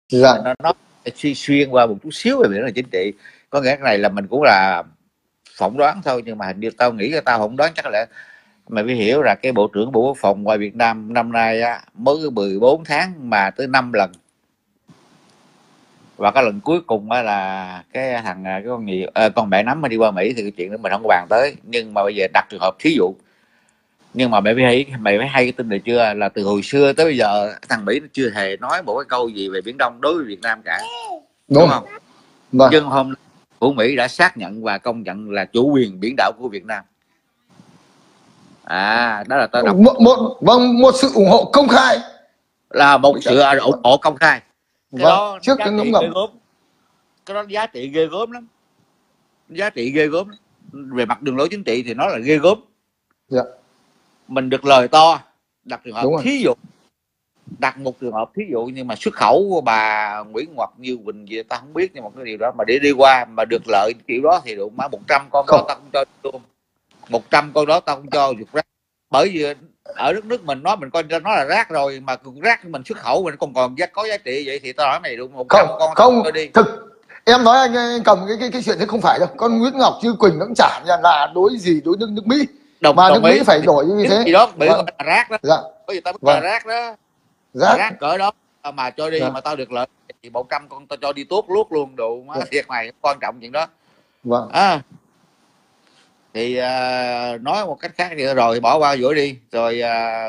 Dạ. Nó xuyên qua một chút xíu về vấn đề chính trị. Có nghĩa cái này là mình cũng là phỏng đoán thôi, nhưng mà hình như tao nghĩ là tao không đoán chắc là mày phải hiểu là cái Bộ trưởng Bộ Quốc phòng ngoài Việt Nam năm nay á, mới 14 tháng mà tới 5 lần. Và cái lần cuối cùng á là cái thằng cái con gì con mẹ nắm mà đi qua Mỹ, thì cái chuyện đó mình không có bàn tới. Nhưng mà bây giờ đặt trường hợp thí dụ, nhưng mà mày phải hay cái tin này chưa, là từ hồi xưa tới bây giờ thằng Mỹ nó chưa hề nói một cái câu gì về Biển Đông đối với Việt Nam cả, đúng không? Vâng. Nhưng hôm của Mỹ đã xác nhận và công nhận là chủ quyền biển đảo của Việt Nam. Đó là tao đọc một sự ủng hộ công khai, là một sự ủng hộ công khai. Cái vâng, đó trước giá cái trị ngấm ghê gớm, cái đó giá trị ghê gớm lắm, giá trị ghê gớm lắm. Về mặt đường lối chính trị thì nó là ghê gớm. Dạ. Mình được lời to, đặt trường hợp Đúng rồi. thí dụ, đặt một trường hợp thí dụ, nhưng mà xuất khẩu của bà Nguyễn Ngọc Như Quỳnh gì ta không biết, nhưng mà cái điều đó mà để đi qua mà được lợi kiểu đó thì đủ má 100 con đó tao không cho luôn. 100 con đó tao không cho dục rác. Bởi vì ở đất nước mình mình coi nó là rác rồi, mà rác mình xuất khẩu mình còn có giá trị vậy thì tao nói mày đúng 100 con không cho đi. Thực em nói anh cầm cái chuyện đấy không phải đâu. Con Nguyễn Ngọc Như Quỳnh nó cũng chả là đối nước Mỹ, mà nước Mỹ phải đổi như thế. Gì đó Mỹ gọi là rác đó. Dạ. Bởi vì tao biết là rác đó, rác cỡ đó mà cho đi. Mà tao được lợi thì 100 con tao cho đi tốt luốt luôn, đủ má thiệt mày, quan trọng chuyện đó. Vâng. Thì nói một cách khác thì rồi bỏ qua giữa đi. Rồi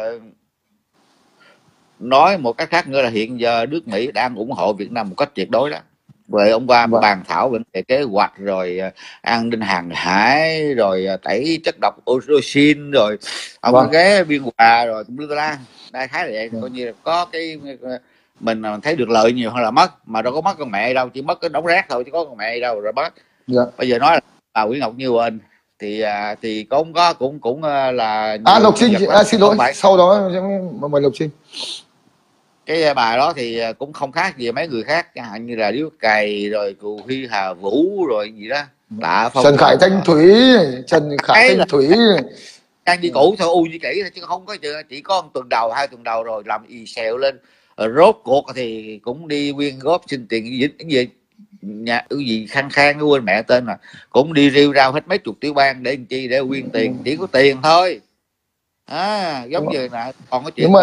nói một cách khác nữa là hiện giờ nước Mỹ đang ủng hộ Việt Nam một cách tuyệt đối đó. Vậy hôm qua bàn thảo về kế hoạch rồi an ninh hàng hải, rồi tẩy chất độc oxygen, rồi ông ghé biên hòa rồi cũng lưa la. Đại khái là vậy. Coi như là có cái mình thấy được lợi nhiều hơn là mất, mà đâu có mất con mẹ đâu, chỉ mất cái đống rác thôi chứ có con mẹ đâu rồi mất. Bây giờ nói là bà Nguyễn Ngọc Như Quỳnh thì cũng là Lộc Trinh, xin lỗi, sau đó mời Lộc Trinh. Cái bà đó thì cũng không khác gì mấy người khác, chẳng hạn như là Điếu Cày rồi Cù Huy Hà Vũ rồi gì đó, Trần Khải Thanh Thủy đang đi cũ thôi, u như kỹ chứ không có, chỉ có 1 tuần đầu 2 tuần đầu rồi làm y xèo lên. Rốt cuộc thì cũng đi quyên góp xin tiền gì nhà gì khang nó quên mẹ tên, mà cũng đi rêu rao hết mấy chục tiểu bang để làm chi, để quyên tiền, chỉ có tiền thôi. Giống như là còn có chuyện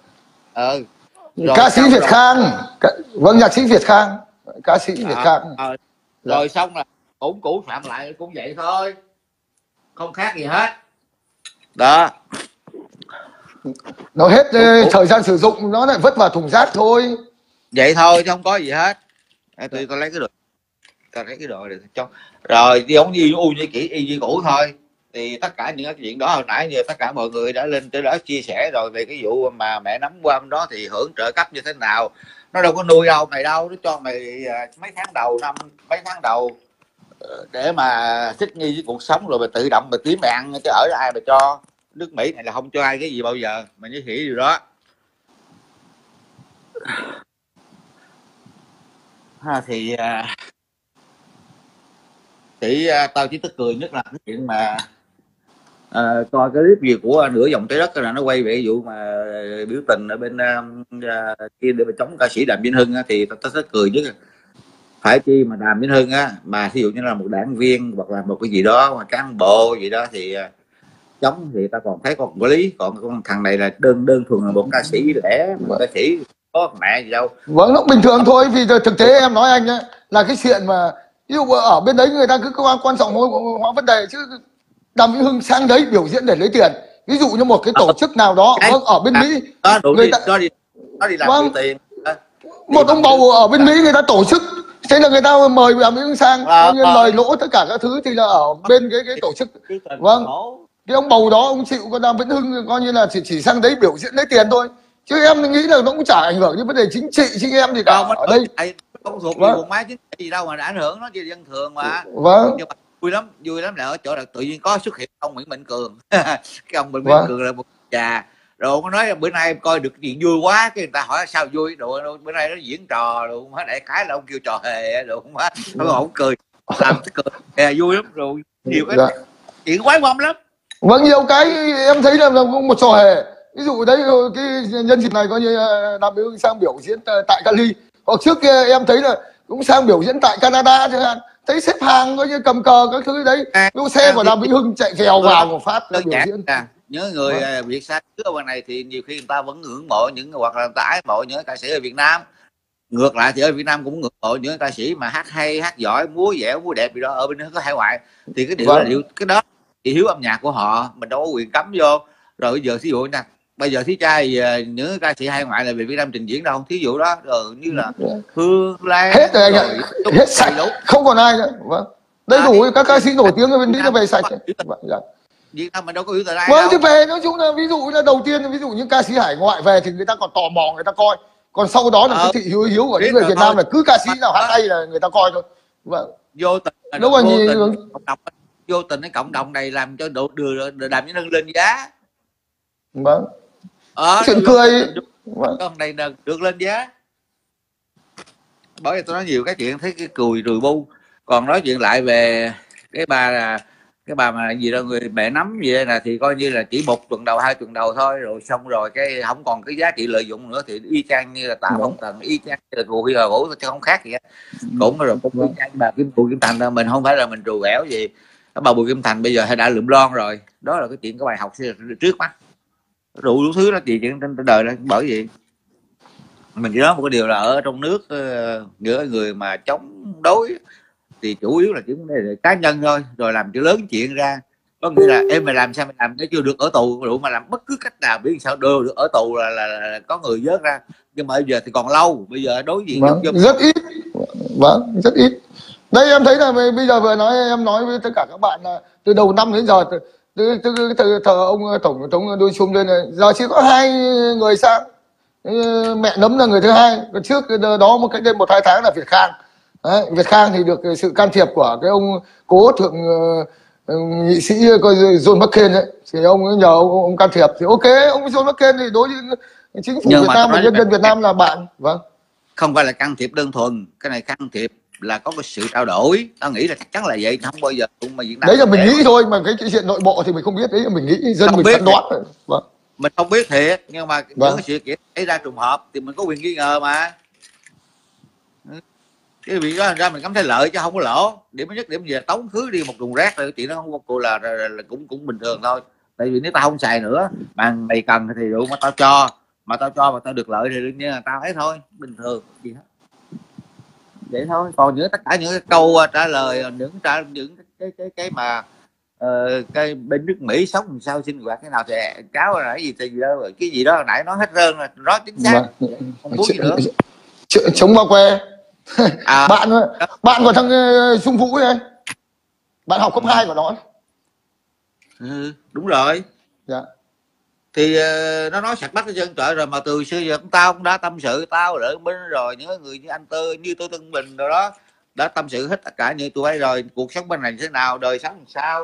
ca sĩ Việt Khang, nhạc sĩ Việt Khang, ca sĩ Việt Khang. Rồi xong là cũng cũ phạm lại cũng vậy thôi, không khác gì hết đó. Nó hết thời gian sử dụng, nó lại vứt vào thùng rác thôi, vậy thôi chứ không có gì hết. Tôi lấy cái đồ để cho rồi giống như u như kỹ y như cũ thôi. Thì tất cả những cái chuyện đó hồi nãy giờ tất cả mọi người đã lên tới đó chia sẻ rồi, về cái vụ mà mẹ nắm qua bên đó thì hưởng trợ cấp như thế nào. Nó đâu có nuôi đâu mày đâu, nó cho mày mấy tháng đầu để mà thích nghi với cuộc sống, rồi mày tự động mày kiếm mày ăn, chứ ở ai mà cho. Nước Mỹ này là không cho ai cái gì bao giờ, mày nhớ hiểu điều đó. Thì tao chỉ tức cười nhất là cái chuyện mà coi cái clip gì của Nửa Vòng Trái Đất là nó quay về vụ mà biểu tình ở bên kia để mà chống ca sĩ Đàm Vĩnh Hưng á, thì tao tức cười nhất. Phải chi mà Đàm Vĩnh Hưng á, mà ví dụ như là một đảng viên hoặc là một cái gì đó mà cán bộ gì đó thì chống thì ta còn thấy còn có lý, còn thằng này là đơn thuần là một ca sĩ lẻ, ca sĩ có mẹ gì đâu. Vâng, nó bình thường thôi, vì thực tế em nói anh nhé, là cái chuyện mà ví dụ ở bên đấy người ta cứ quan trọng hóa vấn đề, chứ Đàm Vĩnh Hưng sang đấy biểu diễn để lấy tiền, ví dụ như một cái tổ chức nào đó ở bên Mỹ người ta đi làm tiền. Một ông bầu ở bên Mỹ người ta tổ chức, thế là người ta mời Đàm Vĩnh Hưng sang, coi như lời lỗ tất cả các thứ thì là ở bên cái tổ chức. Vâng, cái ông bầu đó ông chịu, còn Đàm Vĩnh Hưng coi như là chỉ sang đấy biểu diễn lấy tiền thôi, chứ em nghĩ là nó cũng chả ảnh hưởng đến vấn đề chính trị chứ em thì cả ở đây không thuộc về một máy chính trị gì đâu mà đã ảnh hưởng, nó chỉ dân thường mà. Nhưng mà vui lắm là ở chỗ là tự nhiên có xuất hiện ông Nguyễn Mạnh Cường. Cái ông Nguyễn Mạnh Cường là một già, rồi ông nói bữa nay em coi được chuyện vui quá, cái người ta hỏi sao vui, rồi bữa nay nó diễn trò rồi hết, đại khái là ông kêu trò hề rồi không á, ông cười làm cái cười vui lắm, rồi nhiều cái chuyện quái quăm lắm. Vâng, nhiều cái em thấy là một trò hề. Ví dụ đấy, cái nhân dịp này coi như Đàm Vĩnh Hưng sang biểu diễn tại Cali, Hoặc trước kia em thấy là cũng sang biểu diễn tại Canada chẳng hạn, thấy xếp hàng coi như cầm cờ các thứ đấy, đỗ xe của Đàm Vĩnh Hưng chạy vèo vào một phát đơn biểu giản diễn. là nhớ người Việt xa xứ ở bên này thì nhiều khi người ta vẫn ngưỡng mộ những, hoặc là người ta ái mộ những ca sĩ ở Việt Nam. Ngược lại thì ở Việt Nam cũng ngưỡng mộ những ca sĩ mà hát hay, hát giỏi, múa dẻo, múa đẹp gì đó ở bên nước có hải ngoại. Thì cái điều là điều cái đó thị hiếu âm nhạc của họ, mình đâu có quyền cấm vô. Rồi bây giờ thí dụ nha, bây giờ thí trai những ca sĩ hải ngoại là về Việt Nam trình diễn đâu, thí dụ đó rồi như là Phương Lan hết rồi anh ạ, hết sạch, không còn ai nữa. Vâng, đầy đủ các ca sĩ nổi tiếng ở bên Mỹ nó về sạch. Việt Nam mình đâu có yếu tờ ai đâu. Thì về nói chung là ví dụ là đầu tiên, ví dụ những ca sĩ hải ngoại về thì người ta còn tò mò người ta coi, còn sau đó là cái thị hiếu của những người Việt Nam là cứ ca sĩ nào hát hay là người ta coi thôi. Vâng. Vô tình đâu có gì vô tình cái cộng đồng này làm cho độ làm cho nâng lên giá. Vâng. Chuyện cười. Cộng này được lên giá. Bởi vì tôi nói nhiều cái chuyện thấy cái cười rùi bu. Còn nói chuyện lại về cái bà mà gì đâu người mẹ nắm gì đây nè, thì coi như là chỉ 1 tuần đầu 2 tuần đầu thôi, rồi xong rồi cái không còn cái giá trị lợi dụng nữa, thì y chang như là Tạ Phong Tần, y chang như là Cù Huy Hà Vũ, chứ không khác gì hết. Cũng rồi cũng y chang bà Bùi Kim Thành. Mình không phải là mình trù ẻo gì bà Bùi Kim Thành, bây giờ đã lượm lon rồi. Đó là cái chuyện, cái bài học trước mắt, đủ thứ đó chuyện trên đời đó. Bởi vì mình chỉ nói một cái điều là ở trong nước giữa người mà chống đối thì chủ yếu là chỉ vấn đề cá nhân thôi, rồi làm cho lớn chuyện ra. Có nghĩa là em mày làm sao mày làm cái chưa được ở tù đủ, mà làm bất cứ cách nào biết sao đều được ở tù là có người vớt ra. Nhưng mà bây giờ thì còn lâu, bây giờ đối diện rất ít. Vâng, rất ít. Đây em thấy là bây giờ vừa nói, em nói với tất cả các bạn là từ đầu năm đến giờ, từ thờ ông tổng thống Donald Trump lên này, giờ chỉ có 2 người sang. Mẹ nấm là người thứ hai, trước đó một cách đây 1-2 tháng là Việt Khang. Đấy, Việt Khang thì được sự can thiệp của cái ông cố thượng nghị sĩ coi John McCain ấy, thì ông ấy nhờ ông can thiệp thì ok. Ông John McCain thì đối với chính phủ Việt Nam và nhân dân Việt Nam là bạn. Vâng, không phải là can thiệp đơn thuần, cái này can thiệp là có cái sự trao đổi. Tao nghĩ là chắc chắn là vậy, không bao giờ cũng mà Việt Nam đấy là mình nghĩ thôi, mà cái chuyện nội bộ thì mình không biết. Đấy là mình nghĩ, dân mình phán đoán. Vâng, mình không biết thiệt, nhưng mà những cái sự kiện xảy ra trùng hợp thì mình có quyền nghi ngờ mà. Cái việc đó ra mình cảm thấy lợi chứ không có lỗ. Điểm nhất điểm gì là tống khứ đi một thùng rác rồi, cái chuyện đó không có cô là cũng bình thường thôi. Tại vì nếu tao không xài nữa mà mày cần thì đủ mà tao cho, mà tao được lợi thì đương nhiên là tao ấy thôi, bình thường gì hết. Vậy thôi. Còn những tất cả những cái câu trả lời, những cái mà cái bên nước Mỹ sống làm sao, sinh hoạt thế nào thì cáo là cái gì đó hồi nãy nói hết trơn rồi, đó chính xác. Không muốn gì nữa. Chống bao que. Bạn của thằng Trung Vũ ấy, bạn học cấp 2 của nó. Đúng rồi. Dạ. Thì nó nói sạch bắt cái chân trời rồi, mà từ xưa giờ tao cũng đã tâm sự, tao đỡ bên rồi, những người như anh như tôi Tân Bình rồi đó, đã tâm sự hết tất cả như tụi ấy rồi, cuộc sống bên này thế nào, đời sống làm sao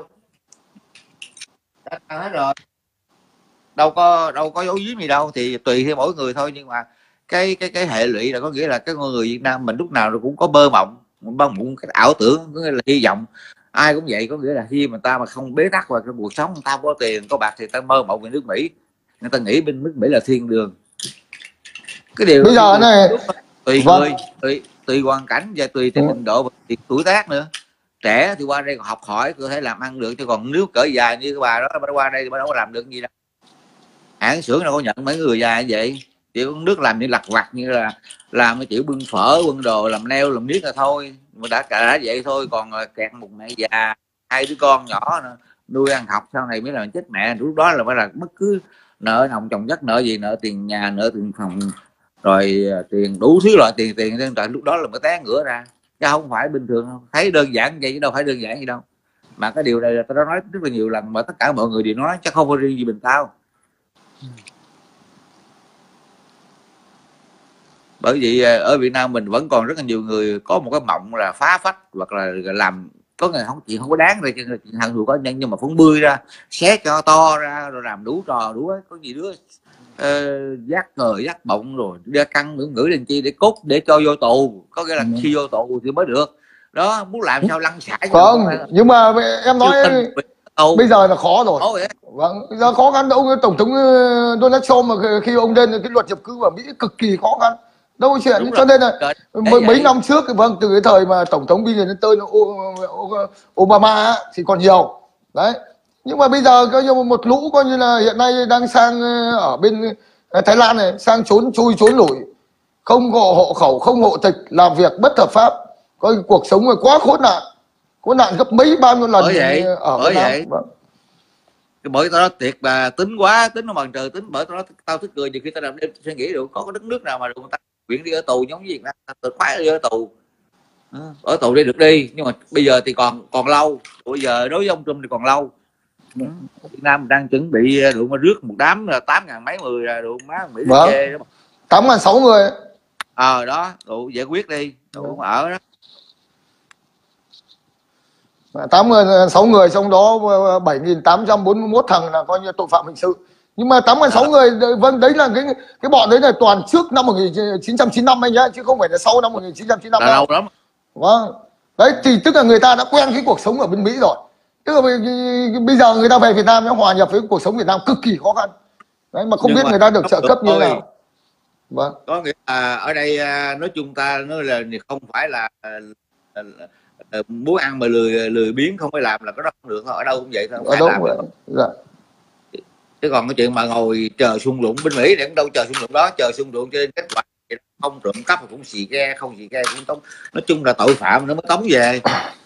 đã hết rồi, đâu có dấu giếm gì đâu. Thì tùy theo mỗi người thôi. Nhưng mà cái hệ lụy là có nghĩa là cái người Việt Nam mình lúc nào nó cũng có mơ mộng, cái ảo tưởng, có nghĩa là hy vọng. Ai cũng vậy, có nghĩa là khi mà ta mà không bế tắc vào trong cuộc sống, ta có tiền có bạc thì ta mơ mộng về nước Mỹ, người ta nghĩ bên nước Mỹ là thiên đường. Cái điều bây giờ này tùy người, tùy hoàn cảnh và tùy theo trình độ và tuổi tác nữa. Trẻ thì qua đây còn học hỏi có thể làm ăn được, chứ còn nếu cỡ dài như cái bà đó, bà qua đây thì bà đâu có làm được gì đâu. Hãng xưởng đâu có nhận mấy người già như vậy. Chỉ nước làm như lặt vặt, như là làm cái kiểu bưng phở bưng đồ, làm neo làm niết là thôi, mà đã vậy thôi. Còn kẹt một mẹ già 2 đứa con nhỏ nữa, nuôi ăn học sau này mới là chết mẹ. Lúc đó là phải là bất cứ nợ nồng chồng chất, nợ gì, nợ tiền nhà, nợ tiền phòng, rồi tiền đủ thứ loại tiền trời, lúc đó là mới té ngửa ra, chứ không phải bình thường. Thấy đơn giản vậy chứ đâu phải đơn giản gì đâu. Mà cái điều này là tôi đã nói rất là nhiều lần, mà tất cả mọi người đều nói, chứ không có riêng gì mình tao. Bởi vì ở Việt Nam mình vẫn còn rất là nhiều người có một cái mộng là phá phách, hoặc là làm có người không, chuyện không có đáng, rồi chuyện thằng dù có nhân nhưng mà phóng bươi ra, xé cho to ra, rồi làm đủ trò đủ ấy. Có gì đứa dắt cờ dắt bọng rồi đưa căng ngữ lên chi để cốt để cho vô tù. Có nghĩa là khi vô tù thì mới được đó, muốn làm sao lăn xả. Không, nhưng mà em nói bây giờ là khó rồi. Vâng, giờ khó khăn. Ông tổng thống Donald Trump mà khi ông lên cái luật nhập cư ở Mỹ cực kỳ khó khăn. đâu có chuyện. Đúng Cho rồi. nên là mấy Vậy năm trước, vâng, từ cái thời mà tổng thống Bill Clinton, Obama á, thì còn nhiều đấy. Nhưng mà bây giờ coi như một lũ coi như là hiện nay đang sang ở bên Thái Lan này, sang trốn chui trốn lủi, không có hộ khẩu, không hộ tịch, làm việc bất hợp pháp, coi cuộc sống là quá khốn nạn gấp mấy bao nhiêu lần ở Việt Nam. Vâng. Cái bởi tao nói thiệt là tính quá, tính nó bằng trời tính, bởi tao nói tao thích cười nhiều khi tao làm đêm suy nghĩ được có cái đất nước nào mà được người ta quyện đi ở tù giống như Việt Nam, tao khoái đi ở tù. Ở tù đi được đi, nhưng mà bây giờ thì còn lâu. Bây giờ đối với ông Trump thì còn lâu. Việt Nam đang chuẩn bị được mà rước một đám là 8.000 mấy người là được má Mỹ Vâng. chê đó. 8.600 người. Đó, đủ giải quyết đi, đủ ở đó. 86 người, trong đó 7.841 thằng là coi như tội phạm hình sự. Nhưng mà 86 người, vâng, đấy là cái bọn đấy là toàn trước năm 1995 anh nhá, chứ không phải là sau năm 1995 là lâu lắm. Vâng. Đấy thì tức là người ta đã quen cái cuộc sống ở bên Mỹ rồi. Tức là bây giờ người ta về Việt Nam nó hòa nhập với cuộc sống Việt Nam cực kỳ khó khăn. Đấy, mà không biết người ta được trợ cấp như thế nào. Vâng. Có nghĩa là ở đây nói chung ta nói là không phải là muốn ăn mà lười biếng không phải làm là có đó không được thôi, ở đâu cũng vậy thôi, không phải làm được. Dạ. Chứ còn cái chuyện mà ngồi chờ xung đụng bên Mỹ để đâu chờ xung đụng đó, chờ xung đụng cho nên kết quả không trộm cắp cũng xì ke, không xì ke cũng tống, nói chung là tội phạm nó mới tống về.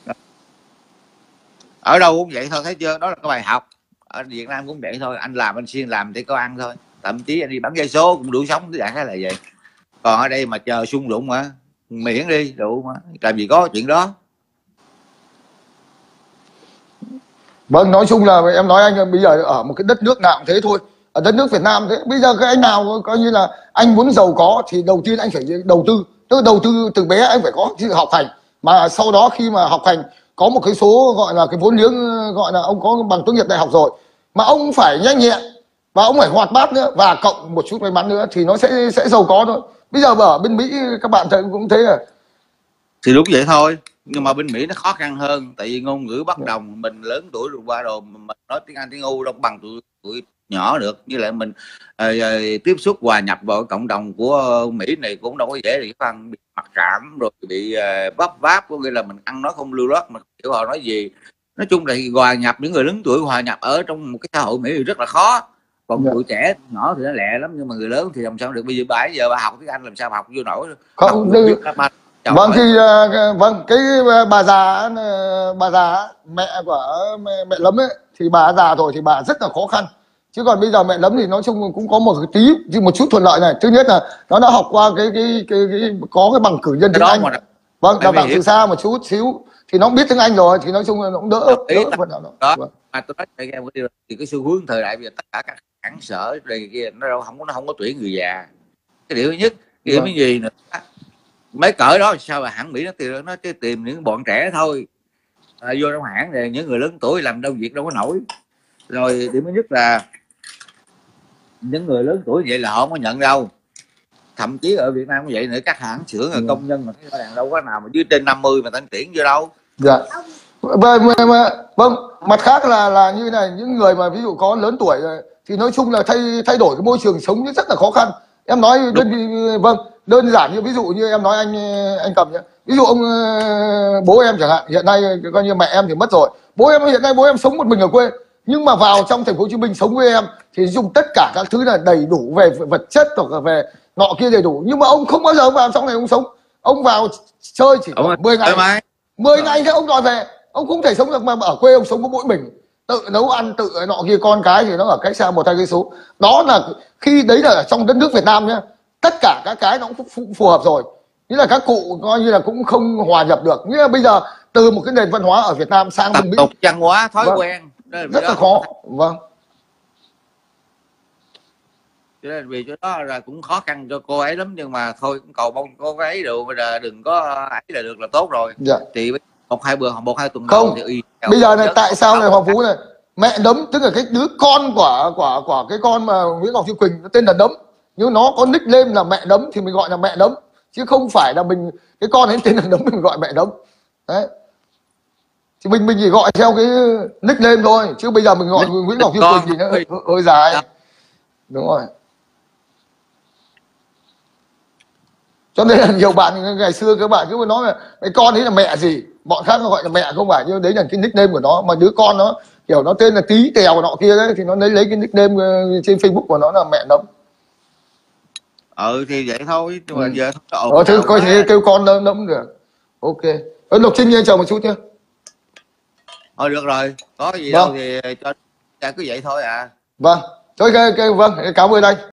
Ở đâu cũng vậy thôi, thấy chưa, đó là cái bài học. Ở Việt Nam cũng vậy thôi, anh làm anh xuyên làm thì có ăn thôi, thậm chí anh đi bán vé số cũng đủ sống, cái là vậy. Còn ở đây mà chờ xung đụng mà miễn đi đủ mà làm gì có chuyện đó. Vâng, nói chung là em nói anh bây giờ ở một cái đất nước nào cũng thế thôi. Ở đất nước Việt Nam thế, bây giờ cái anh nào coi như là anh muốn giàu có thì đầu tiên anh phải đầu tư. Tức là đầu tư từ bé anh phải có sự học hành. Mà sau đó khi mà học hành có một cái số gọi là cái vốn liếng, gọi là ông có bằng tốt nghiệp đại học rồi, mà ông phải nhanh nhẹn và ông phải hoạt bát nữa, và cộng một chút may mắn nữa thì nó sẽ giàu có thôi. Bây giờ ở bên Mỹ các bạn thấy cũng thế à. Thì đúng vậy thôi, nhưng mà bên Mỹ nó khó khăn hơn, tại vì ngôn ngữ bất đồng, mình lớn tuổi rồi qua rồi mình nói tiếng Anh tiếng U đâu bằng tụi nhỏ được. Với lại mình tiếp xúc hòa nhập vào cộng đồng của Mỹ này cũng đâu có dễ, thì phần bị mặc cảm rồi bị vấp váp, có nghĩa là mình ăn nói không lưu loát, mình hiểu họ nói gì. Nói chung là hòa nhập, những người lớn tuổi hòa nhập ở trong một cái xã hội Mỹ thì rất là khó. Còn tụi trẻ nhỏ thì nó lẹ lắm, nhưng mà người lớn thì làm sao được. Bây giờ bà học tiếng Anh làm sao mà học vô nổi, không biết. Vâng thì vâng, cái bà già mẹ của mẹ Lấm ấy, thì bà già rồi thì bà rất là khó khăn. Chứ còn bây giờ mẹ Lấm thì nói chung cũng có một một chút thuận lợi này. Thứ nhất là nó đã học qua có cái bằng cử nhân tiếng Anh. Vâng, đào tạo từ xa một chút xíu thì nó biết tiếng Anh rồi, thì nói chung là nó cũng đỡ phần nào đó. Vâng. Mà tôi nói cho em một điều thì cái xu hướng thời đại bây giờ tất cả các hãng sở này kia nó không có tuyển người già. Cái điều thứ nhất, cái điều thứ gì nữa, mấy cỡ đó sao mà hãng Mỹ nó tìm những bọn trẻ thôi, vô trong hãng này những người lớn tuổi làm đâu việc đâu có nổi. Rồi điểm thứ nhất là những người lớn tuổi vậy là họ không có nhận đâu, thậm chí ở Việt Nam cũng vậy nữa, các hãng xưởng là công nhân mà thấy đâu có nào mà dưới trên 50 mà tăng tuyển vô đâu. Dạ. Vâng, mặt khác là như này, những người mà ví dụ có lớn tuổi thì nói chung là thay đổi cái môi trường sống rất là khó khăn. Em nói đơn giản như ví dụ như em nói anh Cầm nhé, ví dụ ông bố em chẳng hạn, hiện nay coi như mẹ em thì mất rồi, hiện nay bố em sống một mình ở quê, nhưng mà vào trong thành phố Hồ Chí Minh sống với em thì dùng tất cả các thứ là đầy đủ về vật chất hoặc là về nọ kia đầy đủ, nhưng mà ông không bao giờ vào trong này ông sống, ông vào chơi chỉ có 10 ngày 10 ngày thì ông đòi về, ông không thể sống được. Mà ở quê ông sống có mỗi mình, tự nấu ăn tự nọ kia, con cái thì nó ở cách xa 1-2 cây số. Đó là khi đấy là ở trong đất nước Việt Nam nhá, tất cả các cái nó cũng phù hợp rồi, nghĩa là các cụ coi như là cũng không hòa nhập được. Nghĩa là bây giờ từ một cái nền văn hóa ở Việt Nam sang bên Mỹ, tập tục văn hóa thói quen rất là khó. Vâng, cho nên vì chỗ đó là cũng khó khăn cho cô ấy lắm, nhưng mà thôi cũng cầu mong cô ấy được, bây giờ đừng có ấy là được là tốt rồi. Dạ. Thì 1-2 tuần không thì bây giờ này tại sao này Hoàng Phú này, mẹ Nấm tức là cái đứa con của cái con mà Nguyễn Ngọc Như Quỳnh nó tên là Nấm, nhưng nó có nickname là mẹ Nấm thì mình gọi là mẹ Nấm, chứ không phải là mình cái con ấy tên là Nấm mình gọi mẹ Nấm. Đấy thì mình chỉ gọi theo cái nickname thôi, chứ bây giờ mình gọi Nguyễn Ngọc Như Quỳnh thì nó hơi dài. Đúng rồi. Cho nên là nhiều bạn ngày xưa các bạn cứ nói là cái con ấy là mẹ gì, bọn khác nó gọi là mẹ không phải, nhưng đấy là cái nickname của nó. Mà đứa con nó kiểu nó tên là Tí Tèo nọ kia đấy, thì nó lấy cái nickname trên Facebook của nó là mẹ Nấm. Thì vậy thôi, nhưng mà giờ Thôi coi thế kêu con Nấm được. Ok. Lục Trinh nghe chờ một chút nhé. Thôi được rồi, có gì đâu thì cho cứ vậy thôi à. Vâng, thôi vâng, cảm ơn anh.